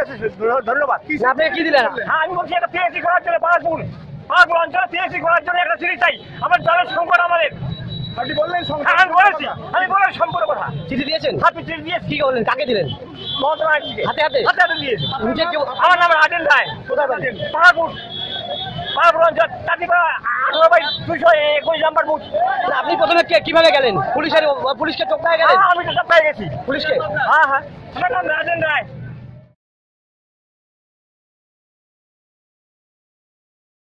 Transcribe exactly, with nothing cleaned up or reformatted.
আছে ধন্যবাদ। আপনি কি দিলেন? হ্যাঁ আমি বলছি একটা পিএইচডি করার জন্য পাহাড়পুর পাহাড়পুর অঞ্চলে পিএইচডি করার জন্য একটা সিঁড়ি চাই। আমার জলের সংকট আমাদের। আপনি বললেন আমি বলেছি আমি বললাম সম্পূর্ণ কথা। চিঠি দিয়েছেন? আপনি চিঠি দিয়েছি। কি করলেন? কাকে দিলেন? মহাত্মাকে হাতে হাতে হাতে হাতে দিয়েছি। নিজে কেউ? আমার নাম রাজেন রায়। কোথায় বাড়ি? পাহাড়পুর পাহাড়পুর অঞ্চল কাটিপাড়া আঠারো বাই দুইশো একুশ নাম্বার বুথ। আপনি প্রথমে কে- কিভাবে গেলেন? পুলিশের পুলিশকে চোখ গেলেন? আমি তো সব পেয়ে গেছি পুলিশকে? হ্যাঁ হ্যাঁ আমার নাম রাজেন রায়।